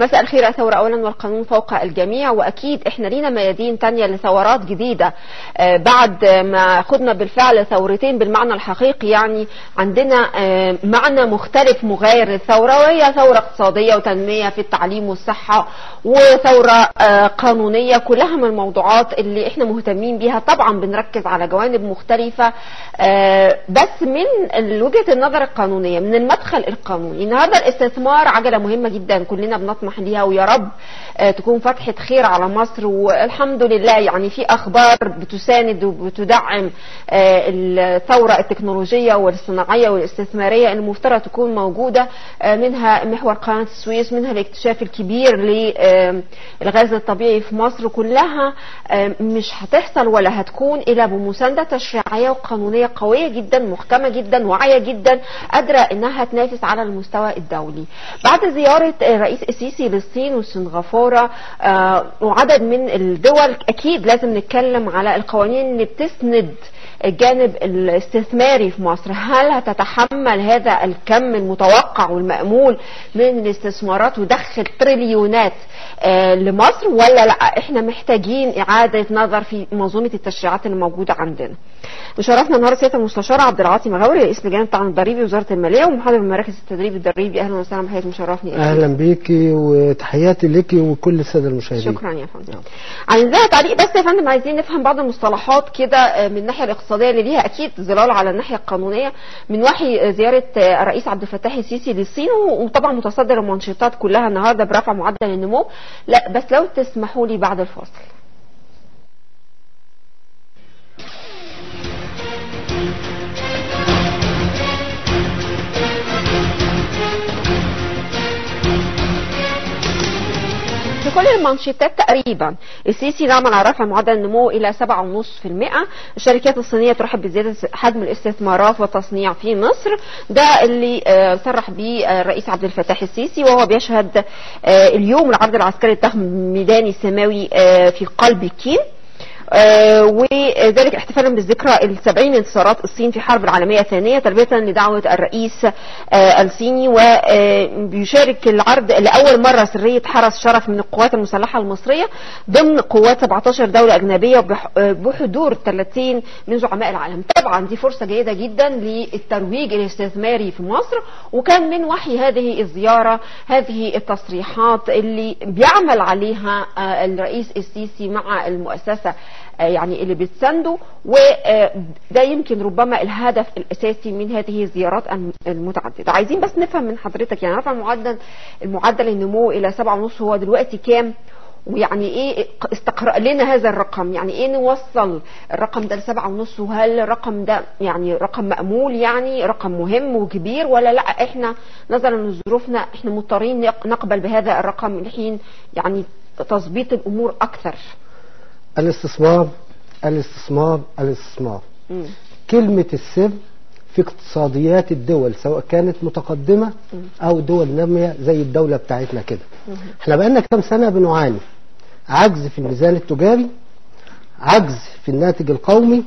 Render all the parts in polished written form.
مساء الخير. الثورة أولا والقانون فوق الجميع، وأكيد إحنا لينا ميادين تانية لثورات جديدة بعد ما خدنا بالفعل ثورتين بالمعنى الحقيقي. يعني عندنا معنى مختلف مغاير للثورة، وهي ثورة اقتصادية وتنمية في التعليم والصحة، وثورة قانونية. كلها من الموضوعات اللي إحنا مهتمين بيها. طبعا بنركز على جوانب مختلفة، بس من وجهة النظر القانونية، من المدخل القانوني. النهارده الاستثمار عجلة مهمة جدا كلنا بنطمح ليها، ويا رب تكون فتحة خير على مصر. والحمد لله يعني في أخبار بتساند وبتدعم الثورة التكنولوجية والصناعية والاستثمارية اللي المفترض تكون موجودة، منها محور قناة السويس، منها الاكتشاف الكبير للغاز الطبيعي في مصر. كلها مش هتحصل ولا هتكون إلا بمساندة تشريعية وقانونية قوية جدا، محكمة جدا، واعية جدا، قادرة انها تنافس على المستوى الدولي. بعد زيارة الرئيس السيسي للصين وسنغافورة وعدد من الدول، اكيد لازم نتكلم على القوانين اللي بتسند الجانب الاستثماري في مصر. هل هتتحمل هذا الكم المتوقع والمأمول من الاستثمارات ودخل تريليونات لمصر، ولا لا احنا محتاجين اعادة نظر في منظومة التشريعات اللي موجودة عندنا؟ مشرفنا النهارده سيادة المستشار عبد العاطي مغاوري، رئيس لجنة التعاون الضريبي وزارة المالية ومحاضر بمراكز التدريب الضريبي. اهلا وسهلا بحضرتك، مشرفني. اهلا بيكي وتحياتي ليكي وكل الساده المشاهدين. شكرا يا فندم. عندنا تعليق بس يا فندم، عايزين نفهم بعض المصطلحات كده من الناحيه الاقتصاديه اللي ليها اكيد ظلال على الناحيه القانونيه، من وحي زياره الرئيس عبد الفتاح السيسي للصين، وطبعا متصدر المنشطات كلها النهارده برفع معدل النمو. لا بس لو تسمحوا لي بعد الفاصل. في كل المانشيتات تقريبا السيسي نعمل على رفع معدل النمو الى 7.5%. الشركات الصينيه ترحب بزياده حجم الاستثمارات والتصنيع في مصر. ده اللي صرح به الرئيس عبد الفتاح السيسي وهو بيشهد اليوم العرض العسكري الضخم ميداني السماوي في قلب بكين، وذلك احتفالا بالذكرى ال70 انتصارات الصين في الحرب العالمية الثانية، تلبية لدعوة الرئيس الصيني. وبيشارك العرض لأول مرة سرية حرس شرف من القوات المسلحة المصرية ضمن قوات 17 دولة أجنبية بحضور 30 من زعماء العالم. طبعا دي فرصة جيدة جدا للترويج الاستثماري في مصر، وكان من وحي هذه الزيارة هذه التصريحات اللي بيعمل عليها الرئيس السيسي مع المؤسسة يعني اللي بتسنده. وده يمكن ربما الهدف الاساسي من هذه الزيارات المتعدده. عايزين بس نفهم من حضرتك يعني رفع المعدل النمو الى 7.5 هو دلوقتي كام؟ ويعني ايه استقرأ لنا هذا الرقم؟ يعني ايه نوصل الرقم ده ل7.5؟ وهل الرقم ده يعني رقم مأمول، يعني رقم مهم وكبير، ولا لا احنا نظرا لظروفنا احنا مضطرين نقبل بهذا الرقم لحين يعني تظبيط الامور اكثر؟ الاستثمار الاستثمار الاستثمار، كلمة السر في اقتصاديات الدول سواء كانت متقدمة او دول نامية زي الدولة بتاعتنا كده. احنا بقالنا كام سنة بنعاني عجز في الميزان التجاري، عجز في الناتج القومي،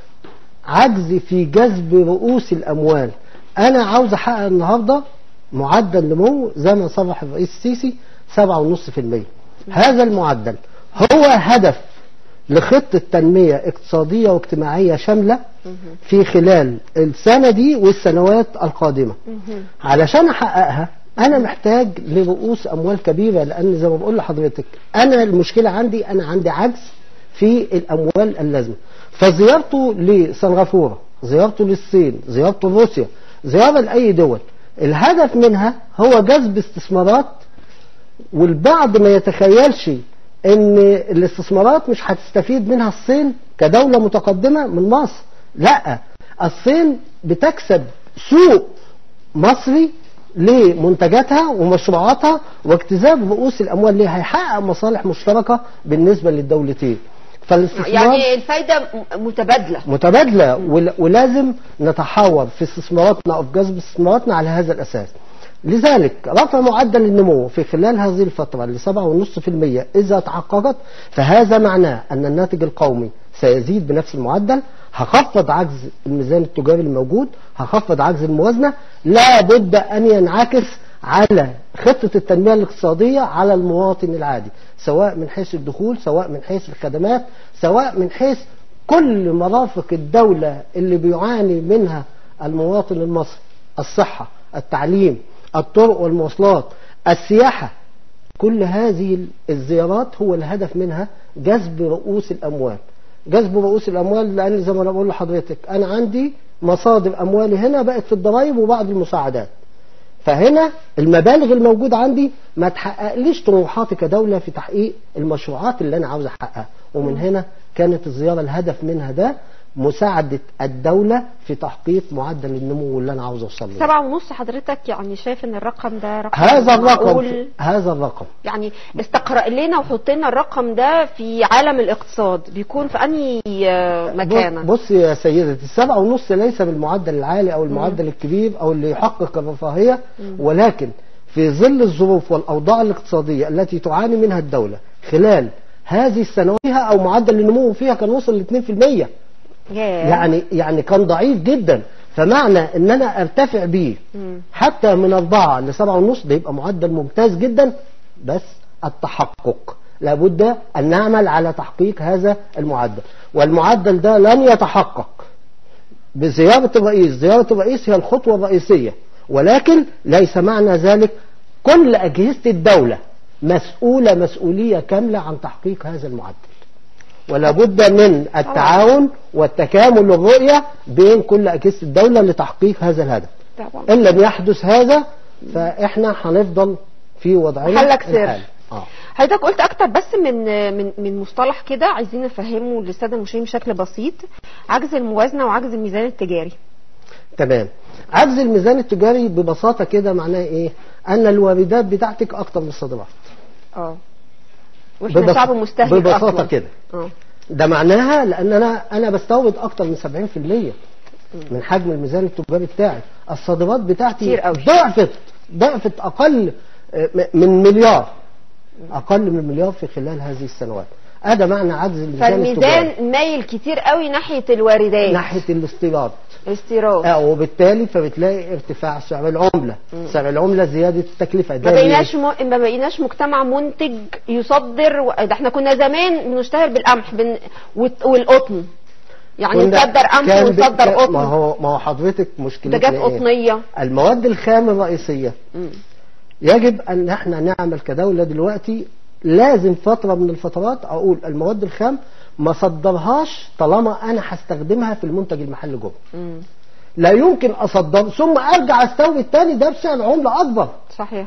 عجز في جذب رؤوس الاموال. انا عاوز احقق النهاردة معدل نمو زي ما صرح الرئيس السيسي 7.5%. هذا المعدل هو هدف لخطة تنمية اقتصادية واجتماعية شاملة في خلال السنة دي والسنوات القادمة. علشان أحققها أنا محتاج لرؤوس أموال كبيرة، لأن زي ما بقول لحضرتك أنا المشكلة أنا عندي عجز في الأموال اللازمة. فزيارته لسنغافورة، زيارته للصين، زيارته لروسيا، زيارة لأي دول، الهدف منها هو جذب استثمارات. والبعض ما يتخيلش ان الاستثمارات مش هتستفيد منها الصين كدولة متقدمة من مصر. لا، الصين بتكسب سوق مصري لمنتجاتها ومشروعاتها واجتذاب رؤوس الاموال ليه، هيحقق مصالح مشتركة بالنسبة للدولتين. يعني الفايدة متبادلة ولازم نتحاور في استثماراتنا او في جذب استثماراتنا على هذا الاساس. لذلك رفع معدل النمو في خلال هذه الفترة ل 7.5% إذا تحققت، فهذا معناه أن الناتج القومي سيزيد بنفس المعدل، هخفض عجز الميزان التجاري الموجود، هخفض عجز الموازنة. لا بد أن ينعكس على خطة التنمية الاقتصادية على المواطن العادي، سواء من حيث الدخول، سواء من حيث الخدمات، سواء من حيث كل مرافق الدولة اللي بيعاني منها المواطن المصري: الصحة، التعليم، الطرق والمواصلات، السياحة. كل هذه الزيارات هو الهدف منها جذب رؤوس الأموال. جذب رؤوس الأموال لأن زي ما أنا بقول لحضرتك أنا عندي مصادر أموالي هنا بقت في الضرائب وبعض المساعدات، فهنا المبالغ الموجودة عندي ما تحققليش طموحاتي كدولة في تحقيق المشروعات اللي أنا عاوز أحققها. ومن هنا كانت الزيارة الهدف منها ده مساعدة الدولة في تحقيق معدل النمو اللي أنا عاوز أوصل له. 7.5 حضرتك يعني شايف إن الرقم ده رقم هذا الرقم يعني استقرأ لنا وحط لنا الرقم ده في عالم الاقتصاد بيكون في أنهي مكانة؟ بص يا سيدتي، 7.5 ليس بالمعدل العالي أو المعدل الكبير أو اللي يحقق الرفاهية، ولكن في ظل الظروف والأوضاع الاقتصادية التي تعاني منها الدولة خلال هذه السنوات أو معدل النمو فيها كان وصل ل 2%. يعني كان ضعيف جدا، فمعنى ان انا ارتفع بيه حتى من 4 ل 7.5 ده يبقى معدل ممتاز جدا. بس التحقق لابد ان نعمل على تحقيق هذا المعدل، والمعدل ده لن يتحقق بزيارة الرئيس. زيارة الرئيس هي الخطوة الرئيسية، ولكن ليس معنى ذلك كل أجهزة الدولة مسؤولة مسؤولية كاملة عن تحقيق هذا المعدل، ولا بد من التعاون والتكامل والرؤية بين كل أجهزة الدولة لتحقيق هذا الهدف. إن لم يحدث هذا فإحنا هنفضل في وضعنا حلك سر. حضرتك قلت أكتر بس من مصطلح كده عايزين نفهمه للسادة المشاهدين بشكل بسيط: عجز الموازنة وعجز الميزان التجاري. تمام. عجز الميزان التجاري ببساطة كده معناه إيه؟ أن الواردات بتاعتك أكتر من الصادرات. واحنا شعب مستهلك ببساطة كده. ده معناها لأن أنا بستورد أكتر من 70% من حجم الميزان التجاري بتاعي. الصادرات بتاعتي ضعفت أقل من مليار، أقل من مليار في خلال هذه السنوات. هذا معنى عجز الميزان التجاري. فالميزان مايل كتير قوي ناحية الواردات، ناحية الاستيراد. وبالتالي فبتلاقي ارتفاع سعر العملة. سعر العملة زيادة التكلفة. ما بقيناش مجتمع منتج يصدر. ده احنا كنا زمان بنشتهر بالقمح والقطن، يعني نصدر قمح ونصدر قطن. ما هو حضرتك مشكلتنا ده جت قطنية. المواد الخام الرئيسية يجب ان احنا نعمل كدولة دلوقتي لازم فترة من الفترات اقول المواد الخام ما صدرهاش طالما انا هستخدمها في المنتج المحلي جوه. لا يمكن اصدر ثم ارجع استورد تاني ده بسعر عملة اكبر. صحيح.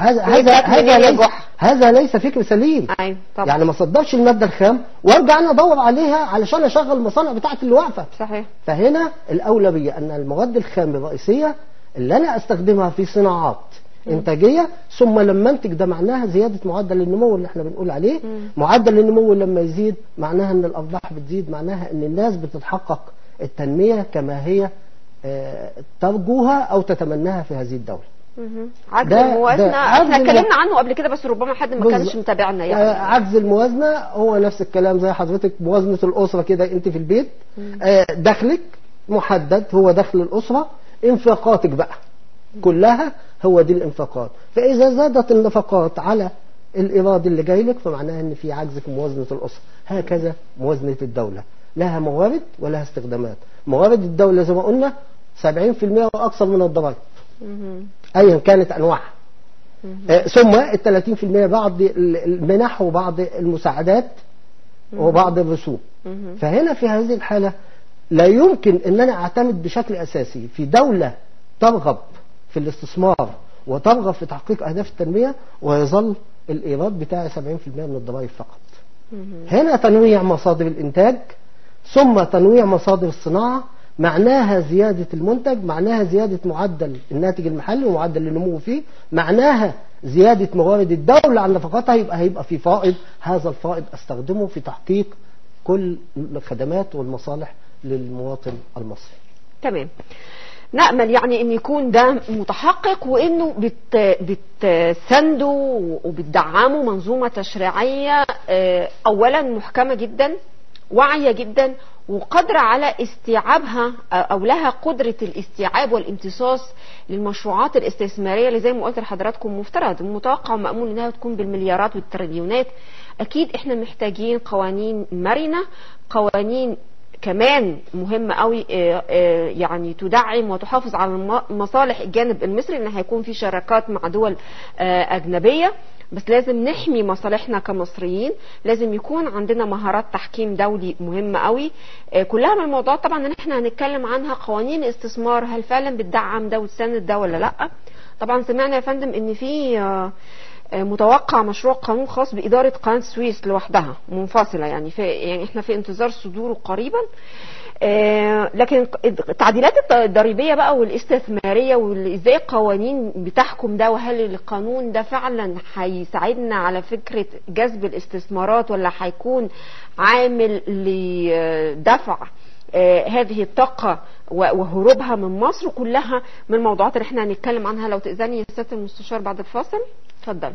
هذا ليس فكر سليم. أيوة طبعا. يعني ما صدرش المادة الخام وارجع انا ادور عليها علشان اشغل المصانع بتاعتي اللي واقفة. صحيح. فهنا الاولوية ان المواد الخام الرئيسية اللي انا استخدمها في صناعات انتاجيه ثم لما انتج ده معناها زياده معدل النمو اللي احنا بنقول عليه. معدل النمو لما يزيد معناها ان الارباح بتزيد، معناها ان الناس بتتحقق التنميه كما هي ترجوها او تتمناها في هذه الدوله. عجز الموازنه احنا اتكلمنا عنه قبل كده بس ربما حد ما كانش متابعنا. يعني عجز الموازنه هو نفس الكلام زي حضرتك موازنه الاسره كده. انت في البيت دخلك محدد هو دخل الاسره، انفاقاتك بقى كلها هو دي الانفاقات. فإذا زادت النفقات على الإيراد اللي جاي لك فمعناها ان في عجز في موازنة الأسرة. هكذا موازنة الدولة لها موارد ولها استخدامات. موارد الدولة زي ما قلنا 70% وأكثر من الضرائب أيا كانت أنواعها، ثم 30% بعض المنح وبعض المساعدات وبعض الرسوم. فهنا في هذه الحالة لا يمكن ان انا اعتمد بشكل اساسي في دولة ترغب في الاستثمار وترغب في تحقيق أهداف التنمية ويظل الإيراد بتاعي 70% من الضرائب فقط. هنا تنويع مصادر الإنتاج ثم تنويع مصادر الصناعة، معناها زيادة المنتج، معناها زيادة معدل الناتج المحلي ومعدل النمو فيه، معناها زيادة موارد الدولة عن نفقاتها. هيبقى في فائض، هذا الفائض استخدمه في تحقيق كل الخدمات والمصالح للمواطن المصري. تمام. نأمل يعني ان يكون ده متحقق وانه بتساندوا وبتدعموا منظومة تشريعية اولا محكمة جدا، واعية جدا، وقادرة على استيعابها أو لها قدرة الاستيعاب والامتصاص للمشروعات الاستثمارية اللي زي ما قلت لحضراتكم مفترض ومتوقع ومأمول انها تكون بالمليارات والتريليونات. اكيد احنا محتاجين قوانين مرنة، قوانين كمان مهمة قوي يعني تدعم وتحافظ على مصالح الجانب المصري، ان هيكون في شراكات مع دول اجنبية، بس لازم نحمي مصالحنا كمصريين، لازم يكون عندنا مهارات تحكيم دولي مهمة قوي. كلها من الموضوعات طبعا ان احنا هنتكلم عنها. قوانين الاستثمار هل فعلا بتدعم ده وتساند ده ولا لا؟ طبعا سمعنا يا فندم ان في متوقع مشروع قانون خاص بإدارة قناة السويس لوحدها منفصلة، يعني احنا في انتظار صدوره قريبا. لكن التعديلات الضريبية بقى والاستثمارية وازاي القوانين بتحكم ده، وهل القانون ده فعلا هيساعدنا على فكرة جذب الاستثمارات ولا هيكون عامل لدفع هذه الطاقة وهروبها من مصر؟ كلها من الموضوعات اللي احنا هنتكلم عنها. لو تأذني يا سيادة المستشار بعد الفاصل اتفضل.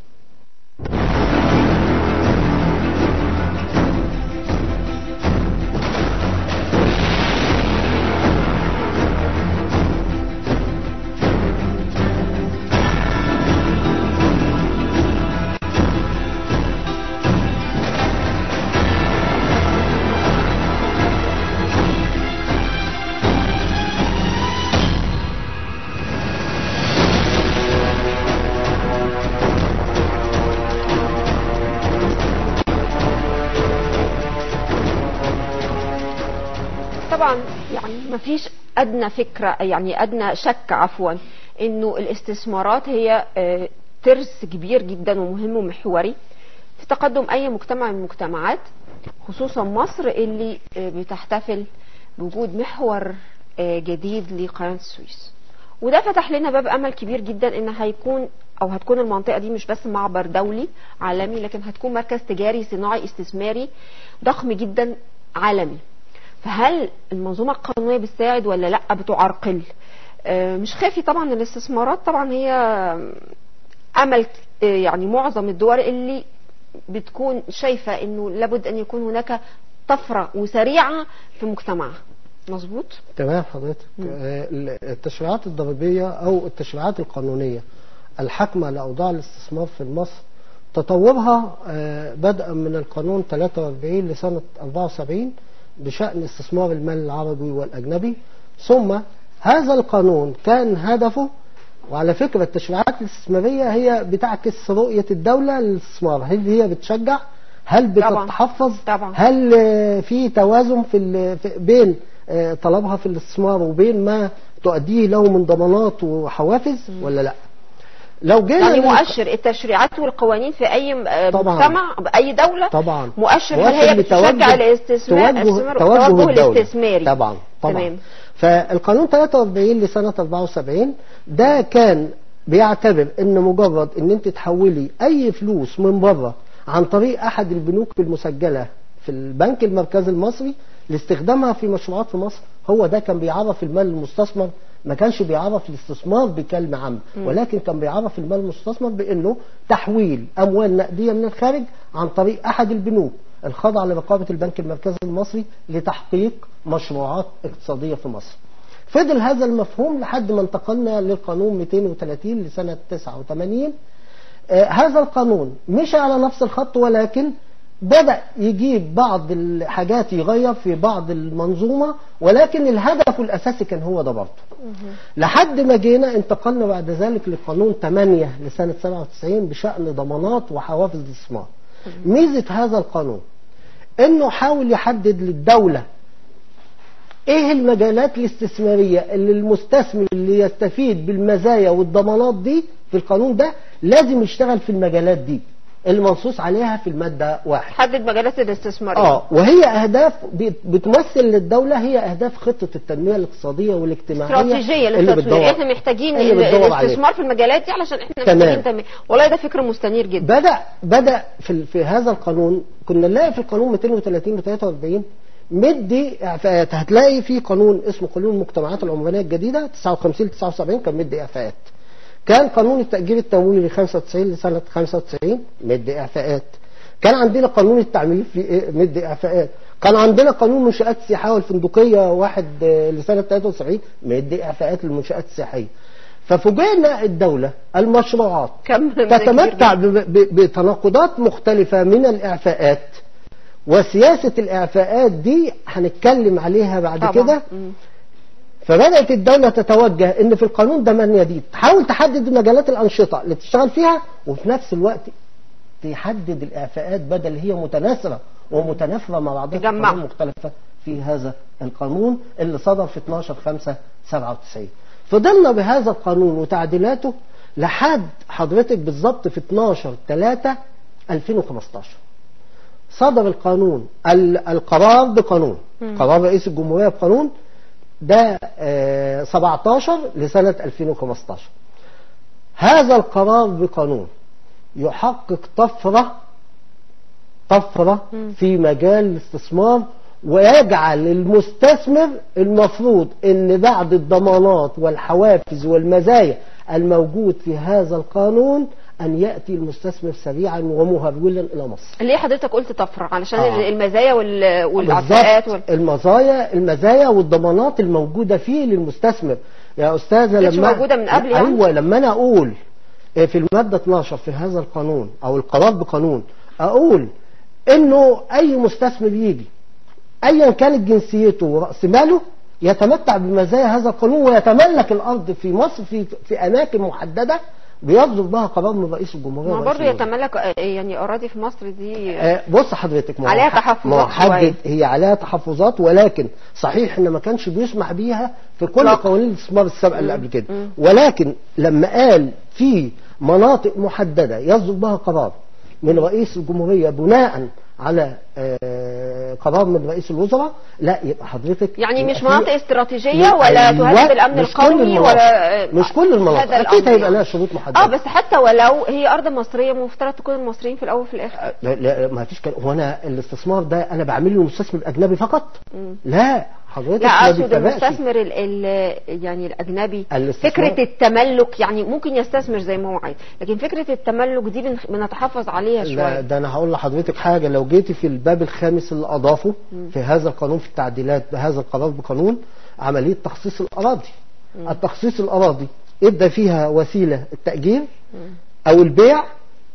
طبعا يعني مفيش ادنى فكره، يعني ادنى شك عفوا، انه الاستثمارات هي ترس كبير جدا ومهم ومحوري في تقدم اي مجتمع من المجتمعات، خصوصا مصر اللي بتحتفل بوجود محور جديد لقناه السويس. وده فتح لنا باب امل كبير جدا ان هيكون او هتكون المنطقه دي مش بس معبر دولي عالمي، لكن هتكون مركز تجاري صناعي استثماري ضخم جدا عالمي. فهل المنظومة القانونية بتساعد ولا لا بتعرقل؟ مش خافي طبعا. الاستثمارات طبعا هي امل يعني معظم الدول اللي بتكون شايفة انه لابد ان يكون هناك طفرة وسريعة في مجتمعها. مظبوط؟ تمام حضرتك. التشريعات الضريبية او التشريعات القانونية الحاكمة لأوضاع الاستثمار في مصر تطورها بدءا من القانون 43 لسنة 74 بشأن استثمار المال العربي والأجنبي. ثم هذا القانون كان هدفه، وعلى فكرة التشريعات الاستثمارية هي بتعكس رؤية الدولة للاستثمار، هل هي بتشجع، هل بتتحفظ، هل في توازن بين طلبها في الاستثمار وبين ما تؤديه له من ضمانات وحوافز ولا لا. لو جينا يعني مؤشر التشريعات والقوانين في اي مجتمع باي دوله طبعا مؤشر هل هي بتشجع الاستثمار التوجه الاستثماري. طبعا تمام. فالقانون 43 لسنه 74 ده كان بيعتبر ان مجرد ان انت تحولي اي فلوس من بره عن طريق احد البنوك المسجله في البنك المركزي المصري لاستخدامها في مشروعات في مصر، هو ده كان بيعرف المال المستثمر. ما كانش بيعرف الاستثمار بكلمة عامة، ولكن كان بيعرف المال المستثمر بأنه تحويل أموال نقدية من الخارج عن طريق أحد البنوك الخاضعة لرقابة البنك المركزي المصري لتحقيق مشروعات اقتصادية في مصر. فضل هذا المفهوم لحد ما انتقلنا للقانون 230 لسنة 89. هذا القانون مشى على نفس الخط، ولكن بدأ يجيب بعض الحاجات يغير في بعض المنظومة، ولكن الهدف الأساسي كان هو ده برضه. لحد ما جينا انتقلنا بعد ذلك لقانون 8 لسنة 97 بشأن ضمانات وحوافز الاستثمار. ميزة هذا القانون انه حاول يحدد للدولة ايه المجالات الاستثمارية اللي المستثمر اللي يستفيد بالمزايا والضمانات دي في القانون ده لازم يشتغل في المجالات دي المنصوص عليها في المادة 1. حدد مجالات الاستثمارية. وهي أهداف بتمثل للدولة، هي أهداف خطة التنمية الاقتصادية والاجتماعية استراتيجية للتطوير. احنا محتاجين الاستثمار في المجالات دي علشان احنا محتاجين تنمية. والله ده فكر مستنير جدا. بدأ في هذا القانون. كنا نلاقي في القانون 230 و 43 مدي إعفاءات. هتلاقي في قانون اسمه قانون المجتمعات العمرانية الجديدة 59 79 كان مدي إعفاءات. كان قانون التأجير التمويلي 95 لسنة 95 مدي إعفاءات. كان عندنا قانون التعمير في مدي إعفاءات. كان عندنا قانون منشآت السياحية والفندقية واحد لسنة 73 مدي إعفاءات للمنشآت السياحية. ففوجئنا الدولة المشروعات تتمتع بتناقضات مختلفة من الإعفاءات، وسياسة الإعفاءات دي هنتكلم عليها بعد كده. فبدأت الدولة تتوجه ان في القانون ده من يديد تحاول تحدد مجالات الأنشطة اللي تشتغل فيها، وفي نفس الوقت تحدد الإعفاءات بدل هي متناثرة ومتنافرة مع بعضها في قانون مختلفة في هذا القانون اللي صدر في 12/5/97. فضلنا بهذا القانون وتعديلاته لحد حضرتك بالظبط في 12/3/2015 صدر القانون القرار بقانون، قرار رئيس الجمهورية بقانون ده 17 لسنة 2015. هذا القرار بقانون يحقق طفرة في مجال الاستثمار، ويجعل المستثمر المفروض ان بعد الضمانات والحوافز والمزايا الموجود في هذا القانون ان يأتي المستثمر سريعا ومهرولا الى مصر. ليه حضرتك قلت طفرة؟ علشان المزايا والعفاءات المزايا والضمانات الموجودة فيه للمستثمر يا استاذة. لما موجودة من قبل يعني؟ ايوه، لما انا اقول في المادة 12 في هذا القانون او القرار بقانون اقول انه اي مستثمر يجي ايا كانت جنسيته ورأس ماله يتمتع بمزايا هذا القانون ويتملك الارض في مصر في اماكن محددة بيصدر بها قرار من رئيس الجمهورية. ما برضه يتملك يعني اراضي في مصر دي بص حضرتك عليها تحفظات شوية. هي عليها تحفظات، ولكن صحيح ان ما كانش بيسمح بيها في كل قوانين الاستثمار السابقة اللي قبل كده، ولكن لما قال في مناطق محددة يصدر بها قرار من رئيس الجمهورية بناء على قرار من رئيس الوزراء، لا يبقى حضرتك يعني مش مناطق استراتيجية ولا تهدد الامن القومي ولا مش كل المناطق اكيد هيبقى لها شروط محددة. بس حتى ولو هي ارض مصرية مفترض تكون المصريين في الاول وفي الاخر. لا ما فيش هو انا الاستثمار ده انا بعمل له مستثمر اجنبي فقط؟ لا حضرتك، لا اقصد المستثمر يعني الاجنبي فكرة التملك، يعني ممكن يستثمر زي ما هو عايز، لكن فكرة التملك دي بنتحفظ عليها شوية. لا ده انا هقول لحضرتك حاجة، لو جيتي في الباب الخامس اللي اضافه في هذا القانون في التعديلات بهذا القرار بقانون عملية تخصيص الاراضي. التخصيص الاراضي ادى فيها وسيلة التأجير او البيع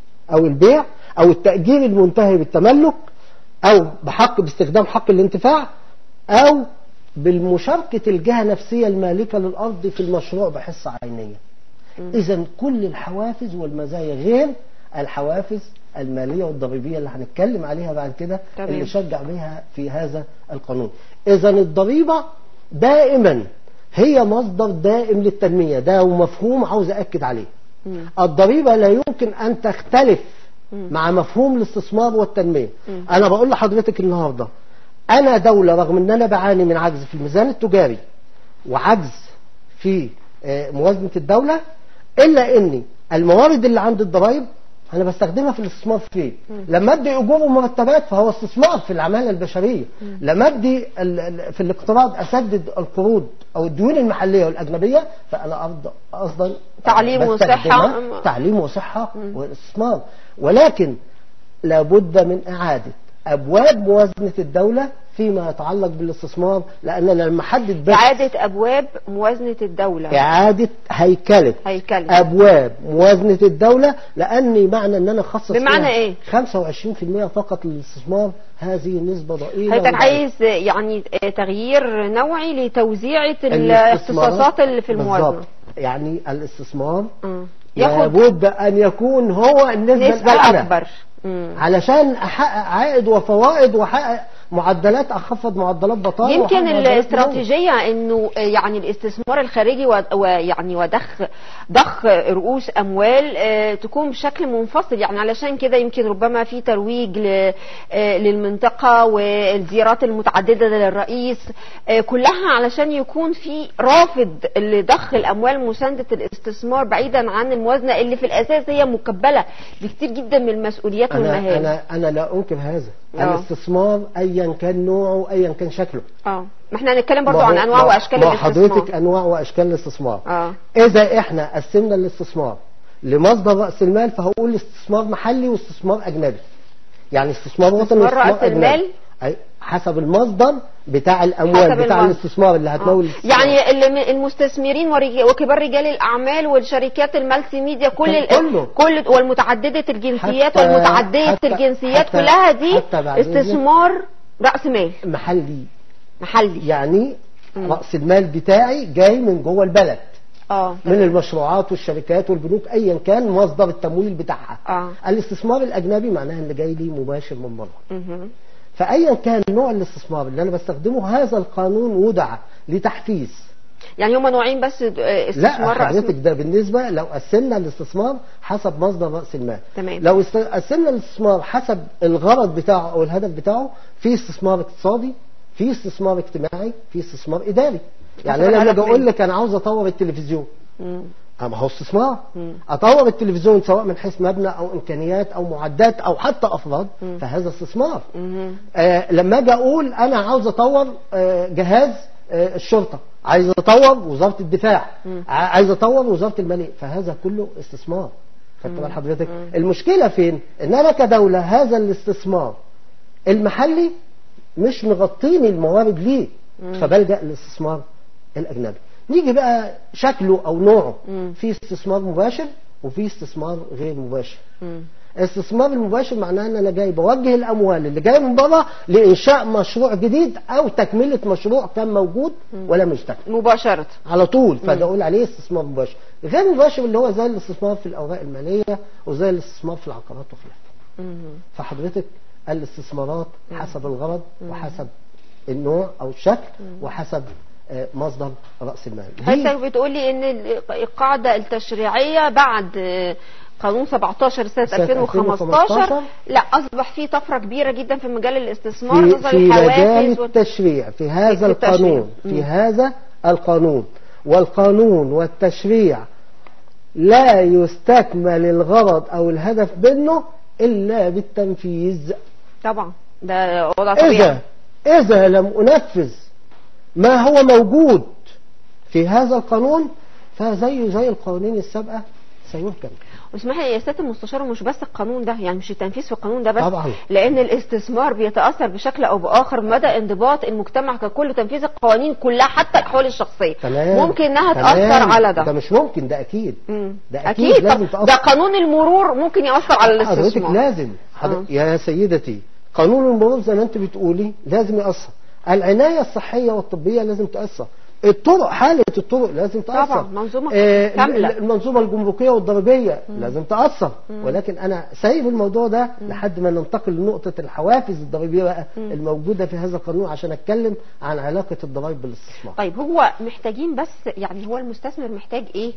او التأجير المنتهي بالتملك او باستخدام حق الانتفاع او بالمشاركة الجهة نفسية المالكة للأرض في المشروع بحصة عينية. إذا كل الحوافز والمزايا غير الحوافز المالية والضريبية اللي هنتكلم عليها بعد كده اللي شجع بها في هذا القانون. إذا الضريبة دائما هي مصدر دائم للتنمية، ده مفهوم عاوز أكد عليه. الضريبة لا يمكن أن تختلف مع مفهوم الاستثمار والتنمية. أنا بقول لحضرتك النهاردة أنا دولة رغم أن أنا بعاني من عجز في الميزان التجاري وعجز في موازنة الدولة، إلا أني الموارد اللي عند الضرائب أنا بستخدمها في الاستثمار فيه. لما أدي أجور ومرتبات فهو استثمار في العمالة البشرية. لما أدي في الاقتراض أسدد القروض أو الديون المحلية والأجنبية فأنا أصلا تعليم وصحة واستثمار. ولكن لابد من إعادة أبواب موازنة الدولة فيما يتعلق بالاستثمار، لأننا لما حدد إعادة أبواب موازنة الدولة، إعادة هيكلة أبواب موازنة الدولة، لأني معنى أن أنا أخصص بمعنى إيه 25% فقط للاستثمار، هذه نسبة ضئيلة. هل عايز يعني تغيير نوعي لتوزيعة الاختصاصات اللي في الموازنة؟ بالضبط. يعني الاستثمار لابد أن يكون هو النسبة الأكبر علشان أحقق عائد وفوائد وأحقق معدلات أخفض معدلات بطالة. يمكن الاستراتيجية انه يعني الاستثمار الخارجي ويعني ضخ رؤوس اموال تكون بشكل منفصل، يعني علشان كده يمكن ربما في ترويج للمنطقة والزيارات المتعددة للرئيس كلها علشان يكون في رافض لضخ الاموال مساندة الاستثمار بعيدا عن الموازنة اللي في الاساس هي مكبلة بكتير جدا من المسؤوليات والمهام. انا لا انكر هذا. الاستثمار ايا كان نوعه ايا كان شكله. ما احنا هنتكلم برضو عن انواع واشكال الاستثمار. حضرتك انواع واشكال الاستثمار. اذا احنا قسمنا الاستثمار لمصدر راس المال فهقول استثمار محلي واستثمار اجنبي. يعني استثمار وطني واستثمار راس المال حسب المصدر بتاع الاموال بتاع الاستثمار اللي هتمول الاستثمار. يعني المستثمرين وكبار رجال الاعمال والشركات المالتي ميديا كل والمتعدده الجنسيات والمتعدده الجنسيات كلها دي استثمار راس مال محلي يعني راس المال بتاعي جاي من جوه البلد من المشروعات والشركات والبنوك ايا كان مصدر التمويل بتاعها. الاستثمار الاجنبي معناه اللي جاي لي مباشر من بره. فايا كان نوع الاستثمار اللي انا بستخدمه هذا القانون وضع لتحفيز. يعني هما نوعين بس استثمار رأس حضرتك ده بالنسبه لو قسمنا الاستثمار حسب مصدر راس المال. تمام. لو قسمنا الاستثمار حسب الغرض بتاعه او الهدف بتاعه، في استثمار اقتصادي، في استثمار اجتماعي، في استثمار اداري. يعني انا لما بقول لك انا عاوز اطور التلفزيون، ما هو استثمار. اطور التلفزيون سواء من حيث مبنى او امكانيات او معدات او حتى افراد، فهذا استثمار. لما اجي اقول انا عاوز اطور جهاز الشرطه، عايز اطور وزاره الدفاع، عايز اطور وزاره الماليه، فهذا كله استثمار. خدت بال حضرتك؟ المشكله فين؟ ان انا كدوله هذا الاستثمار المحلي مش مغطيني الموارد ليه، فبلجأ للاستثمار الاجنبي. نيجي بقى شكله او نوعه، في استثمار مباشر وفي استثمار غير مباشر. الاستثمار المباشر معناه ان انا جاي بوجه الاموال اللي جايه من بره لانشاء مشروع جديد او تكمله مشروع كان موجود ولم يستكمل مباشره على طول، فده اقول عليه استثمار مباشر. غير مباشر اللي هو زي الاستثمار في الاوراق الماليه وزي الاستثمار في العقارات وخلافه. فحضرتك الاستثمارات حسب الغرض وحسب النوع او الشكل وحسب مصدر رأس المال. حضرتك بتقولي ان القاعدة التشريعية بعد قانون 17 سنة 2015 لا اصبح في طفرة كبيرة جدا في مجال الاستثمار نظرا للحوافز التشريع في هذا القانون في هذا القانون. والقانون والتشريع لا يستكمل الغرض او الهدف منه الا بالتنفيذ. طبعا ده وضع طبيعي. إذا لم أنفذ ما هو موجود في هذا القانون فزيه زي القوانين السابقة سيهكم. واسمح لي يا سيادة المستشار، مش بس القانون ده، يعني مش التنفيذ في القانون ده بس طبعا. لأن الاستثمار بيتأثر بشكل أو بآخر مدى انضباط المجتمع ككل، تنفيذ القوانين كلها حتى الأحوال الشخصية ممكن إنها تأثر على ده. ده مش ممكن، ده أكيد. ده أكيد لازم تأثر. ده قانون المرور ممكن يأثر على الاستثمار. حضرتك لازم يا سيدتي قانون المرور زي ما أنت بتقولي لازم يأثر. العناية الصحية والطبية لازم تأثر. الطرق، حالة الطرق لازم تأثر. طبعا منظومة كاملة. المنظومة الجمركية والضريبية لازم تأثر. ولكن أنا سايب الموضوع ده لحد ما ننتقل لنقطة الحوافز الضريبية بقى الموجودة في هذا القانون عشان أتكلم عن علاقة الضرائب بالاستثمار. طيب هو محتاجين بس يعني هو المستثمر محتاج إيه